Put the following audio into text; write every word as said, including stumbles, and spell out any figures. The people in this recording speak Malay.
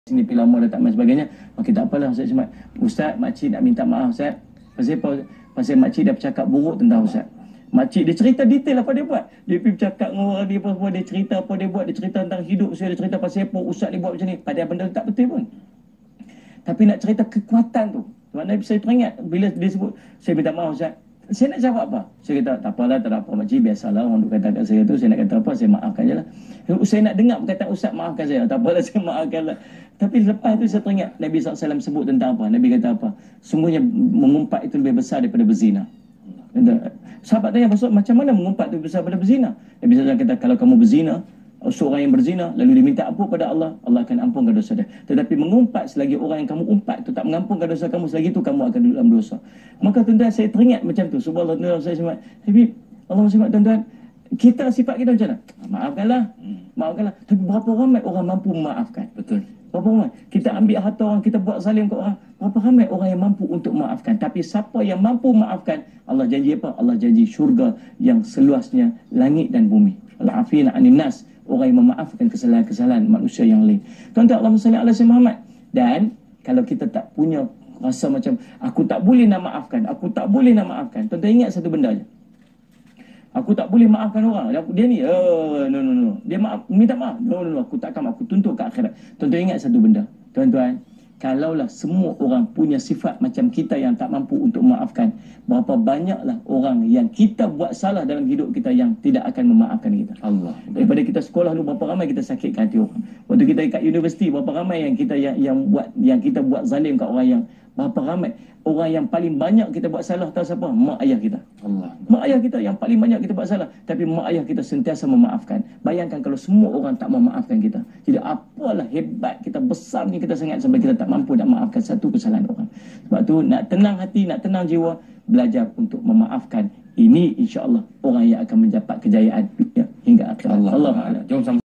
sini pilihan lama dah tak main sebagainya. Okey, tak apalah Ustaz Ismail. Ustaz, makcik nak minta maaf Ustaz. Pasal apa? Pasal makcik dah bercakap buruk tentang Ustaz. Makcik dia cerita detail apa dia buat. Dia pergi bercakap dengan orang dia apa, dia cerita apa dia buat, dia cerita tentang hidup saya, dia cerita pasal apa Ustaz dia buat macam ni. Padahal benda tak betul pun. Tapi nak cerita kekuatan tu. Maknanya saya teringat bila dia sebut, saya minta maaf Ustaz. Saya nak jawab apa? Saya kata, tak apalah, tak ada apa makcik, biasalah orang duk kata kat saya tu, saya nak kata apa, saya maafkan je lah. Saya nak dengar perkataan Ustaz maafkan saya, tak apalah saya maafkan lah. Tapi lepas tu saya teringat Nabi sallallahu alaihi wasallam sebut tentang apa? Nabi kata apa? Sungguhnya mengumpat itu lebih besar daripada berzina. Sahabat tanya, macam mana mengumpat itu besar daripada berzina? Nabi sallallahu alaihi wasallam kata, kalau kamu berzina, seorang yang berzina lalu diminta ampun pada Allah, Allah akan ampunkan dosa dia. Tetapi mengumpat selagi orang yang kamu umpat itu tak mengampunkan dosa kamu, selagi itu kamu akan duduk dalam dosa. Maka tuan-tuan saya teringat macam tu. Subhanallah, tuan-tuan saya sebut, tapi Allah sebut tuan-tuan, kita sifat kita macam mana? Maafkanlah, maafkanlah. Tapi berapa ramai orang mampu memaafkan? Betul. Berapa ramai? Kita ambil harta orang, kita buat zalim ke orang. Berapa ramai orang yang mampu untuk memaafkan? Tapi siapa yang mampu memaafkan? Allah janji apa? Allah janji syurga yang seluasnya langit dan bumi. Al-afina anin nas. Orang yang memaafkan kesalahan-kesalahan manusia yang lain. Tuan-tuan, Allahumma salli ala sayyidina Muhammad. Dan kalau kita tak punya rasa macam aku tak boleh nak maafkan, aku tak boleh nak maafkan. Tuan-tuan ingat satu benda je. Aku tak boleh maafkan orang. Dia ni, oh, no no no. Dia maaf, minta maaf. No no no, aku takkan, aku tuntut ke akhirat. Tuan-tuan ingat satu benda. Tuan-tuan, kalaulah semua orang punya sifat macam kita yang tak mampu untuk memaafkan, berapa banyaklah orang yang kita buat salah dalam hidup kita yang tidak akan memaafkan kita. Allah. Daripada kita sekolah dulu, berapa ramai kita sakitkan hati orang. Waktu kita kat universiti, berapa ramai yang kita yang, yang buat yang kita buat zalim kat orang yang, berapa ramai orang yang paling banyak kita buat salah, tahu siapa? Mak ayah kita. Allah. Mak ayah kita yang paling banyak kita buat salah, tapi mak ayah kita sentiasa memaafkan. Bayangkan kalau semua orang tak memaafkan kita. Jadi apalah hebat kita, besarnya kita sangat sampai kita tak mampu nak maafkan satu kesalahan orang. Sebab tu nak tenang hati, nak tenang jiwa, belajar untuk memaafkan. Ini insya-Allah orang yang akan mendapat kejayaan hingga akhir. Allah. Allah. Jom sama